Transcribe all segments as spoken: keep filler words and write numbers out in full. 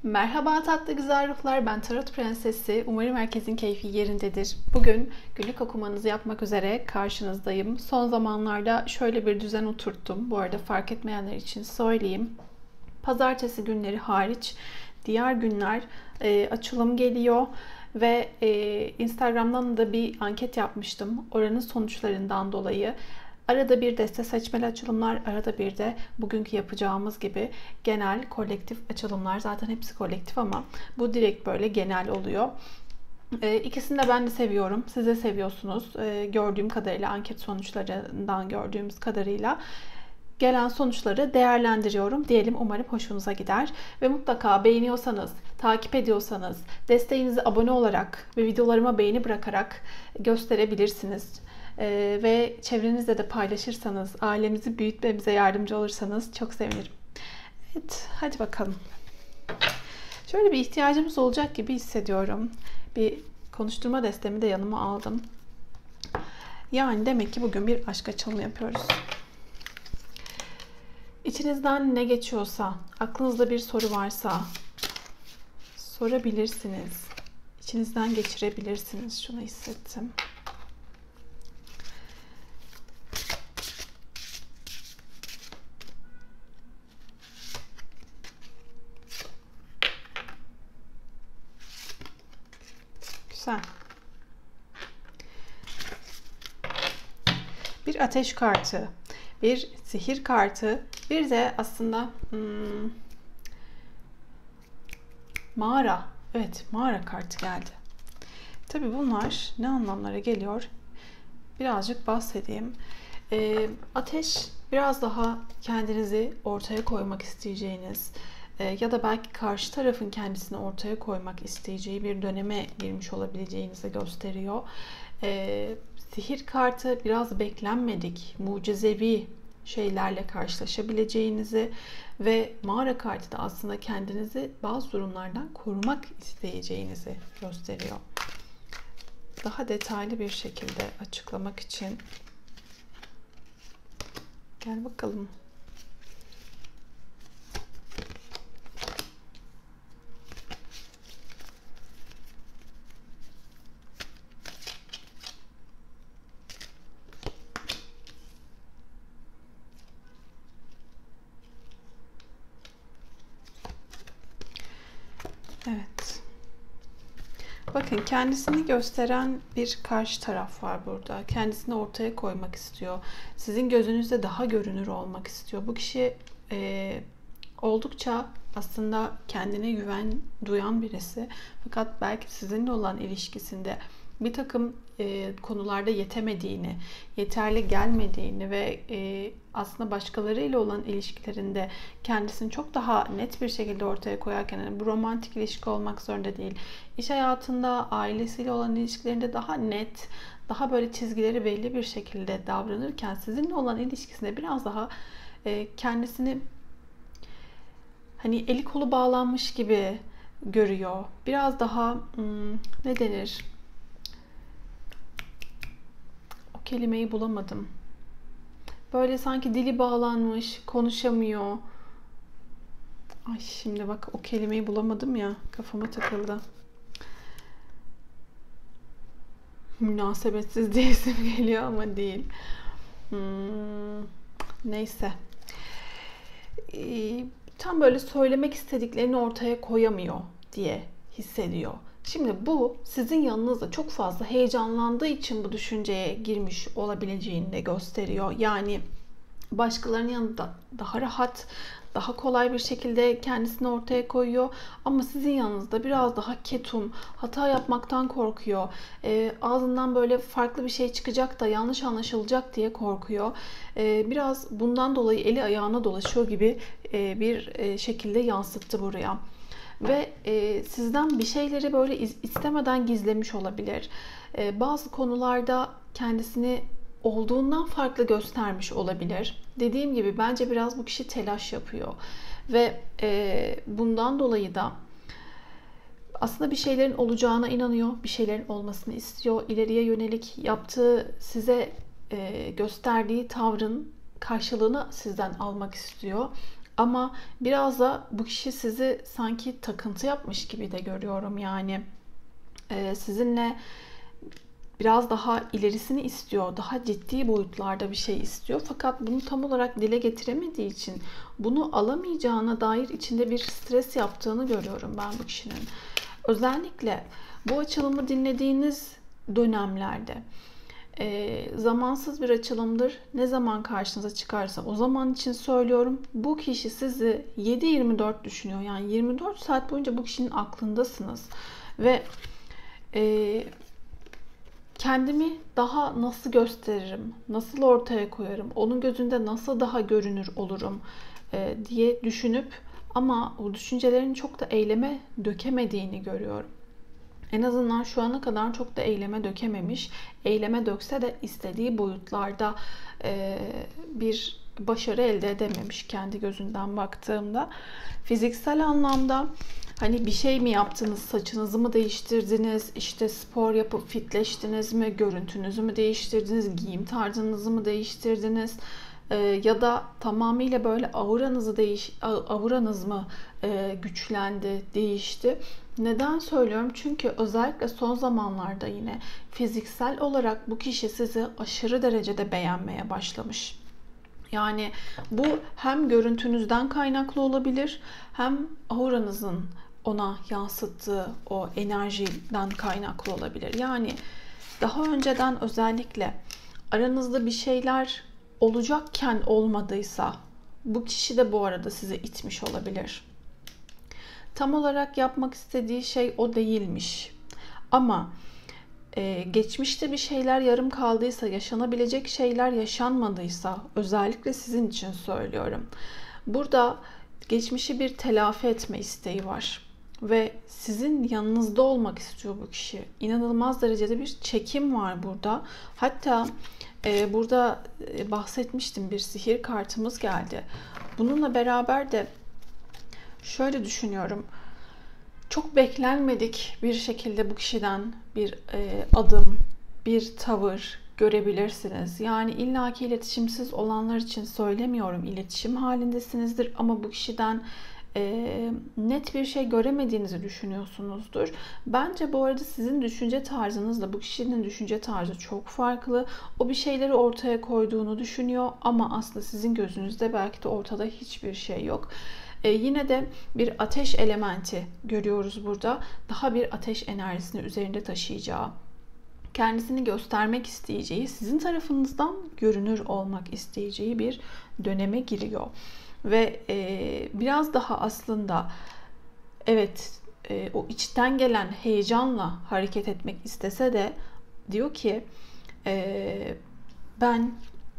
Merhaba tatlı güzel ruhlar, ben Tarot Prensesi. Umarım herkesin keyfi yerindedir. Bugün günlük okumanızı yapmak üzere karşınızdayım. Son zamanlarda şöyle bir düzen oturttum. Bu arada fark etmeyenler için söyleyeyim. Pazartesi günleri hariç diğer günler e, açılım geliyor. Ve e, Instagram'dan da bir anket yapmıştım. Oranın sonuçlarından dolayı arada bir deste seçmeli açılımlar, arada bir de bugünkü yapacağımız gibi genel kolektif açılımlar. Zaten hepsi kolektif ama bu direkt böyle genel oluyor. E, ikisini de ben de seviyorum. Siz de seviyorsunuz. E, gördüğüm kadarıyla, anket sonuçlarından gördüğümüz kadarıyla gelen sonuçları değerlendiriyorum. Diyelim, umarım hoşunuza gider. Ve mutlaka beğeniyorsanız, takip ediyorsanız desteğinizi abone olarak ve videolarıma beğeni bırakarak gösterebilirsiniz. Ee, ve çevrenizde de paylaşırsanız, ailemizi büyütmemize yardımcı olursanız çok sevinirim. Evet, hadi bakalım. Şöyle bir ihtiyacımız olacak gibi hissediyorum. Bir konuşturma destemi de yanıma aldım. Yani demek ki bugün bir aşk açılımı yapıyoruz. İçinizden ne geçiyorsa, aklınızda bir soru varsa sorabilirsiniz. İçinizden geçirebilirsiniz. Şunu hissettim. Güzel. Bir ateş kartı, bir sihir kartı, bir de aslında hmm, mağara. Evet, mağara kartı geldi. Tabii bunlar ne anlamlara geliyor? Birazcık bahsedeyim. E, ateş biraz daha kendinizi ortaya koymak isteyeceğiniz e, ya da belki karşı tarafın kendisini ortaya koymak isteyeceği bir döneme girmiş olabileceğinizi gösteriyor. E, sihir kartı biraz beklenmedik, mucizevi şeylerle karşılaşabileceğinizi ve mağara kartı da aslında kendinizi bazı durumlardan korumak isteyeceğinizi gösteriyor. Daha detaylı bir şekilde açıklamak için gel bakalım. Evet. Bakın, kendisini gösteren bir karşı taraf var burada. Kendisini ortaya koymak istiyor. Sizin gözünüzde daha görünür olmak istiyor. Bu kişi e, oldukça aslında kendine güven duyan birisi. Fakat belki sizinle olan ilişkisinde bir takım e, konularda yetemediğini, yeterli gelmediğini ve e, aslında başkalarıyla olan ilişkilerinde kendisini çok daha net bir şekilde ortaya koyarken, yani bu romantik ilişki olmak zorunda değil, İş hayatında, ailesiyle olan ilişkilerinde daha net, daha böyle çizgileri belli bir şekilde davranırken sizinle olan ilişkisinde biraz daha e, kendisini hani eli kolu bağlanmış gibi görüyor. Biraz daha hmm, ne denir? O kelimeyi bulamadım. Böyle sanki dili bağlanmış, konuşamıyor. Ay, şimdi bak, o kelimeyi bulamadım ya, kafama takıldı. Münasebetsiz diye isim geliyor ama değil. Hmm, neyse. Ee, tam böyle söylemek istediklerini ortaya koyamıyor diye hissediyor. Şimdi bu sizin yanınızda çok fazla heyecanlandığı için bu düşünceye girmiş olabileceğini de gösteriyor. Yani başkalarının yanında daha rahat, daha kolay bir şekilde kendisini ortaya koyuyor. Ama sizin yanınızda biraz daha ketum, hata yapmaktan korkuyor. E, ağzından böyle farklı bir şey çıkacak da yanlış anlaşılacak diye korkuyor. E, biraz bundan dolayı eli ayağına dolaşıyor gibi e, bir e, şekilde yansıttı buraya. Ve e, sizden bir şeyleri böyle istemeden gizlemiş olabilir. E, bazı konularda kendisini olduğundan farklı göstermiş olabilir. Dediğim gibi bence biraz bu kişi telaş yapıyor. Ve e, bundan dolayı da aslında bir şeylerin olacağına inanıyor. Bir şeylerin olmasını istiyor. İleriye yönelik yaptığı, size e, gösterdiği tavrın karşılığını sizden almak istiyor. Ama biraz da bu kişi sizi sanki takıntı yapmış gibi de görüyorum. Yani e, sizinle biraz daha ilerisini istiyor, daha ciddi boyutlarda bir şey istiyor. Fakat bunu tam olarak dile getiremediği için bunu alamayacağına dair içinde bir stres yaptığını görüyorum ben bu kişinin. Özellikle bu açılımı dinlediğiniz dönemlerde e, zamansız bir açılımdır. Ne zaman karşınıza çıkarsa o zaman için söylüyorum. Bu kişi sizi yedi yirmi dört düşünüyor. Yani yirmi dört saat boyunca bu kişinin aklındasınız. Ve e, kendimi daha nasıl gösteririm, nasıl ortaya koyarım, onun gözünde nasıl daha görünür olurum e, diye düşünüp ama o düşüncelerin çok da eyleme dökemediğini görüyorum. En azından şu ana kadar çok da eyleme dökememiş. Eyleme dökse de istediği boyutlarda e, bir başarı elde edememiş kendi gözünden baktığımda. Fiziksel anlamda hani bir şey mi yaptınız, saçınızı mı değiştirdiniz, işte spor yapıp fitleştiniz mi, görüntünüzü mü değiştirdiniz, giyim tarzınızı mı değiştirdiniz? Ee, ya da tamamıyla böyle auranızı değiş, auranız mı e, güçlendi, değişti? Neden söylüyorum? Çünkü özellikle son zamanlarda yine fiziksel olarak bu kişi sizi aşırı derecede beğenmeye başlamış. Yani bu hem görüntünüzden kaynaklı olabilir, hem auranızın ona yansıttığı o enerjiden kaynaklı olabilir. Yani daha önceden özellikle aranızda bir şeyler olacakken olmadıysa bu kişi de bu arada sizi itmiş olabilir. Tam olarak yapmak istediği şey o değilmiş. Ama e, geçmişte bir şeyler yarım kaldıysa, yaşanabilecek şeyler yaşanmadıysa, özellikle sizin için söylüyorum. Burada geçmişi bir telafi etme isteği var. Ve sizin yanınızda olmak istiyor bu kişi. İnanılmaz derecede bir çekim var burada. Hatta e, burada bahsetmiştim, bir sihir kartımız geldi. Bununla beraber de şöyle düşünüyorum. Çok beklenmedik bir şekilde bu kişiden bir e, adım, bir tavır görebilirsiniz. Yani illaki iletişimsiz olanlar için söylemiyorum. İletişim halindesinizdir ama bu kişiden e, net bir şey göremediğinizi düşünüyorsunuzdur. Bence bu arada sizin düşünce tarzınızla bu kişinin düşünce tarzı çok farklı. O bir şeyleri ortaya koyduğunu düşünüyor ama aslında sizin gözünüzde belki de ortada hiçbir şey yok. Ee, yine de bir ateş elementi görüyoruz burada. Daha bir ateş enerjisini üzerinde taşıyacağı, kendisini göstermek isteyeceği, sizin tarafınızdan görünür olmak isteyeceği bir döneme giriyor. Ve e, biraz daha aslında evet e, o içten gelen heyecanla hareket etmek istese de diyor ki e, ben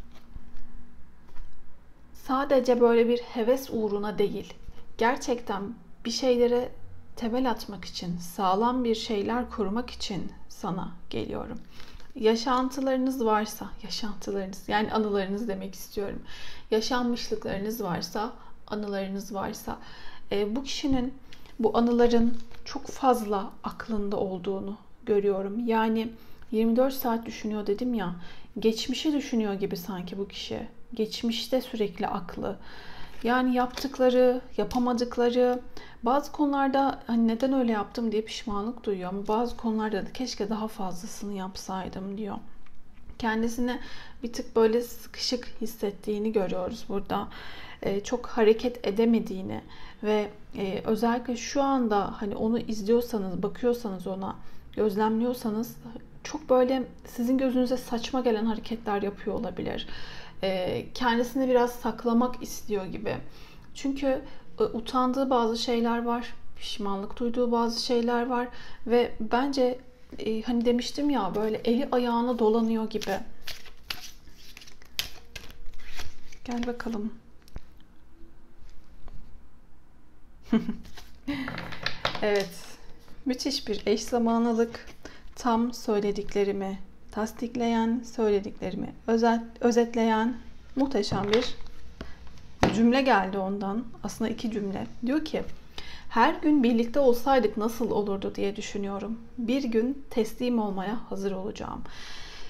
sadece böyle bir heves uğruna değil, gerçekten bir şeylere temel atmak için, sağlam bir şeyler kurmak için sana geliyorum. Yaşantılarınız varsa, yaşantılarınız yani anılarınız demek istiyorum. Yaşanmışlıklarınız varsa, anılarınız varsa, e, bu kişinin bu anıların çok fazla aklında olduğunu görüyorum. Yani yirmi dört saat düşünüyor dedim ya, geçmişi düşünüyor gibi sanki bu kişi. Geçmişte sürekli aklı. Yani yaptıkları, yapamadıkları, bazı konularda hani neden öyle yaptım diye pişmanlık duyuyor ama bazı konularda da keşke daha fazlasını yapsaydım diyor. Kendisine bir tık böyle sıkışık hissettiğini görüyoruz burada. Ee, çok hareket edemediğini ve e, özellikle şu anda hani onu izliyorsanız, bakıyorsanız ona, gözlemliyorsanız çok böyle sizin gözünüze saçma gelen hareketler yapıyor olabilir. Kendisini biraz saklamak istiyor gibi. Çünkü utandığı bazı şeyler var, pişmanlık duyduğu bazı şeyler var ve bence hani demiştim ya, böyle eli ayağına dolanıyor gibi. Gel bakalım. Evet, müthiş bir eş zamanlılık. Tam söylediklerimi tasdikleyen, söylediklerimi özet, özetleyen muhteşem bir cümle geldi ondan. Aslında iki cümle. Diyor ki, her gün birlikte olsaydık nasıl olurdu diye düşünüyorum. Bir gün teslim olmaya hazır olacağım.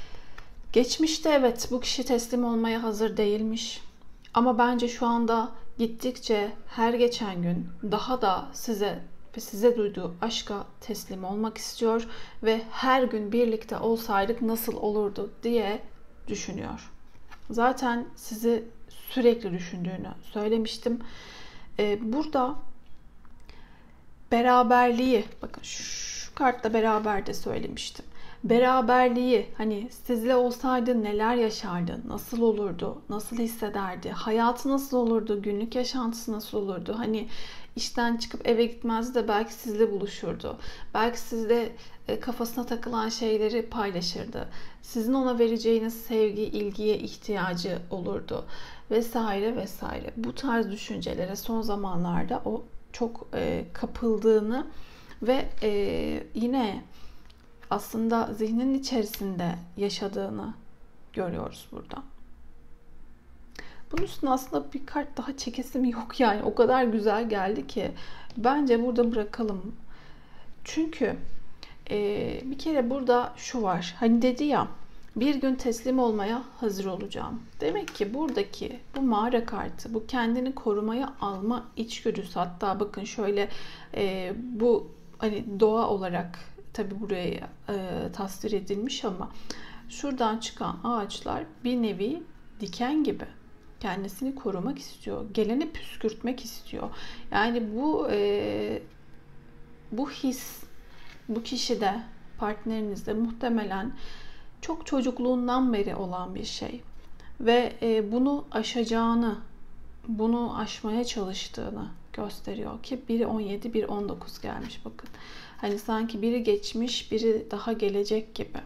Geçmişte evet bu kişi teslim olmaya hazır değilmiş. Ama bence şu anda gittikçe her geçen gün daha da size ve size duyduğu aşka teslim olmak istiyor ve her gün birlikte olsaydık nasıl olurdu diye düşünüyor. Zaten sizi sürekli düşündüğünü söylemiştim. Ee, burada beraberliği, bakın şu kartla beraber de söylemiştim. Beraberliği, hani sizle olsaydı neler yaşardı, nasıl olurdu, nasıl hissederdi, hayatı nasıl olurdu, günlük yaşantısı nasıl olurdu, hani işten çıkıp eve gitmezdi de belki sizle buluşurdu, belki sizle kafasına takılan şeyleri paylaşırdı, sizin ona vereceğiniz sevgi, ilgiye ihtiyacı olurdu vesaire vesaire. Bu tarz düşüncelere son zamanlarda o çok e, kapıldığını ve e, yine aslında zihninin içerisinde yaşadığını görüyoruz burada. Bunun üstüne aslında bir kart daha çekesim yok yani. O kadar güzel geldi ki bence burada bırakalım. Çünkü e, bir kere burada şu var. Hani dedi ya, bir gün teslim olmaya hazır olacağım. Demek ki buradaki bu mağara kartı, bu kendini korumaya alma içgüdüsü, hatta bakın şöyle e, bu hani doğa olarak tabi buraya e, tasvir edilmiş ama şuradan çıkan ağaçlar bir nevi diken gibi. Kendisini korumak istiyor. Geleni püskürtmek istiyor. Yani bu e, bu his bu kişide, partnerinizde muhtemelen çok çocukluğundan beri olan bir şey. Ve e, bunu aşacağını, bunu aşmaya çalıştığını gösteriyor ki biri on yedi, biri on dokuz gelmiş bakın. Hani sanki biri geçmiş, biri daha gelecek gibi.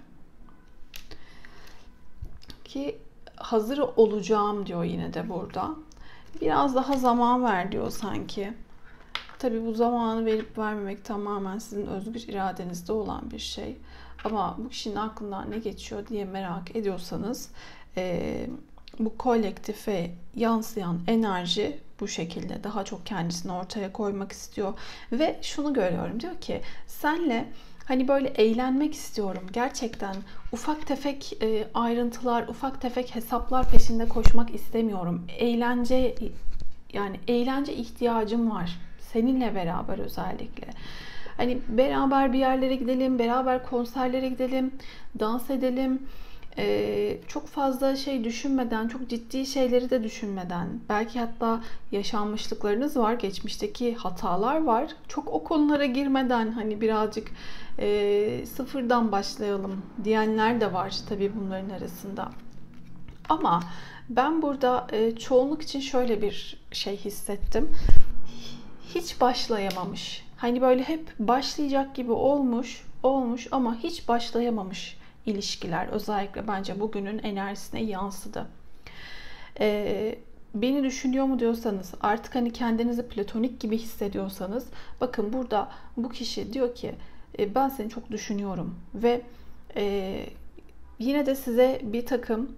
Ki hazır olacağım diyor yine de burada. Biraz daha zaman ver diyor sanki. Tabii bu zamanı verip vermemek tamamen sizin özgür iradenizde olan bir şey. Ama bu kişinin aklından ne geçiyor diye merak ediyorsanız e, bu kolektife yansıyan enerji bu şekilde daha çok kendisini ortaya koymak istiyor. Ve şunu görüyorum, diyor ki senle hani böyle eğlenmek istiyorum. Gerçekten ufak tefek e, ayrıntılar, ufak tefek hesaplar peşinde koşmak istemiyorum. Eğlence, yani eğlence ihtiyacım var. Seninle beraber özellikle. Hani beraber bir yerlere gidelim, beraber konserlere gidelim, dans edelim. Ee, çok fazla şey düşünmeden, çok ciddi şeyleri de düşünmeden, belki hatta yaşanmışlıklarınız var, geçmişteki hatalar var. Çok o konulara girmeden hani birazcık e, sıfırdan başlayalım diyenler de var tabii bunların arasında. Ama ben burada e, çoğunluk için şöyle bir şey hissettim. Hiç başlayamamış. Hani böyle hep başlayacak gibi olmuş, olmuş ama hiç başlayamamış ilişkiler. Özellikle bence bugünün enerjisine yansıdı. Ee, beni düşünüyor mu diyorsanız, artık hani kendinizi platonik gibi hissediyorsanız, bakın burada bu kişi diyor ki e, ben seni çok düşünüyorum ve e, yine de size bir takım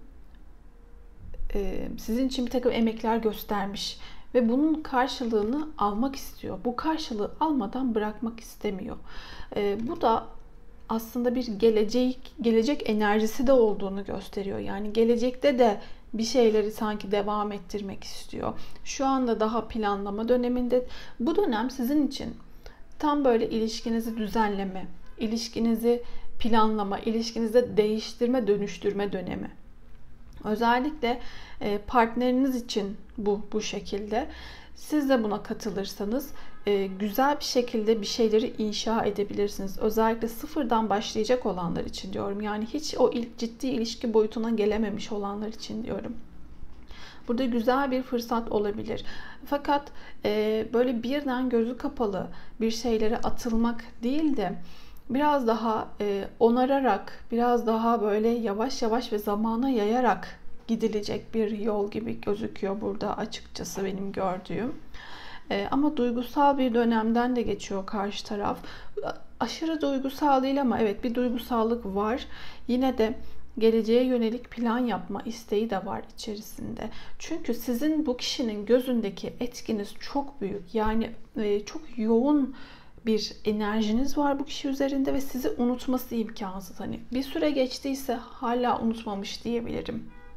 e, sizin için bir takım emekler göstermiş. Ve bunun karşılığını almak istiyor. Bu karşılığı almadan bırakmak istemiyor. Ee, bu da aslında bir gelecek gelecek enerjisi de olduğunu gösteriyor. Yani gelecekte de bir şeyleri sanki devam ettirmek istiyor. Şu anda daha planlama döneminde. Bu dönem sizin için tam böyle ilişkinizi düzenleme, ilişkinizi planlama, ilişkinizi değiştirme, dönüştürme dönemi. Özellikle partneriniz için bu bu şekilde. Siz de buna katılırsanız güzel bir şekilde bir şeyleri inşa edebilirsiniz. Özellikle sıfırdan başlayacak olanlar için diyorum. Yani hiç o ciddi ilişki boyutuna gelememiş olanlar için diyorum. Burada güzel bir fırsat olabilir. Fakat böyle birden gözü kapalı bir şeylere atılmak değil de biraz daha onararak, biraz daha böyle yavaş yavaş ve zamana yayarak gidilecek bir yol gibi gözüküyor burada açıkçası benim gördüğüm. Ee, ama duygusal bir dönemden de geçiyor karşı taraf. Aşırı duygusal değil ama evet bir duygusallık var. Yine de geleceğe yönelik plan yapma isteği de var içerisinde. Çünkü sizin bu kişinin gözündeki etkiniz çok büyük. Yani e, çok yoğun bir enerjiniz var bu kişi üzerinde ve sizi unutması imkansız. Hani bir süre geçtiyse hala unutmamış diyebilirim.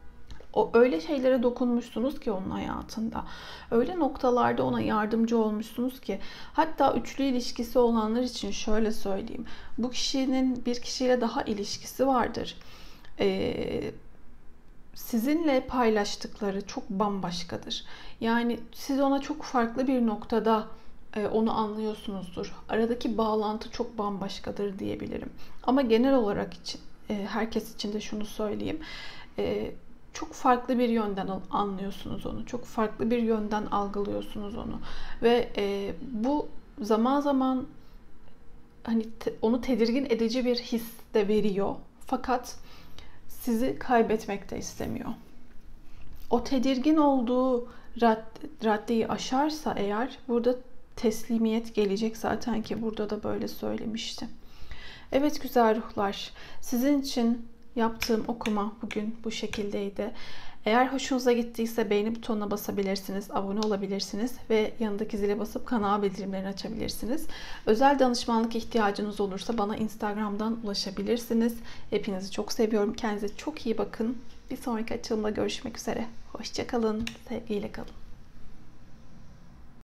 O öyle şeylere dokunmuşsunuz ki onun hayatında. Öyle noktalarda ona yardımcı olmuşsunuz ki. Hatta üçlü ilişkisi olanlar için şöyle söyleyeyim. Bu kişinin bir kişiyle daha ilişkisi vardır. Ee, sizinle paylaştıkları çok bambaşkadır. Yani siz ona çok farklı bir noktada e, onu anlıyorsunuzdur. Aradaki bağlantı çok bambaşkadır diyebilirim. Ama genel olarak için, e, herkes için de şunu söyleyeyim. E, çok farklı bir yönden anlıyorsunuz onu. Çok farklı bir yönden algılıyorsunuz onu. Ve e, bu zaman zaman hani te, onu tedirgin edici bir his de veriyor. Fakat sizi kaybetmek de istemiyor. O tedirgin olduğu raddeyi aşarsa eğer burada teslimiyet gelecek, zaten ki burada da böyle söylemişti. Evet güzel ruhlar, sizin için yaptığım okuma bugün bu şekildeydi. Eğer hoşunuza gittiyse beğeni butonuna basabilirsiniz, abone olabilirsiniz ve yanındaki zile basıp kanal bildirimlerini açabilirsiniz. Özel danışmanlık ihtiyacınız olursa bana Instagram'dan ulaşabilirsiniz. Hepinizi çok seviyorum. Kendinize çok iyi bakın. Bir sonraki açılımda görüşmek üzere. Hoşça kalın, sevgiyle kalın.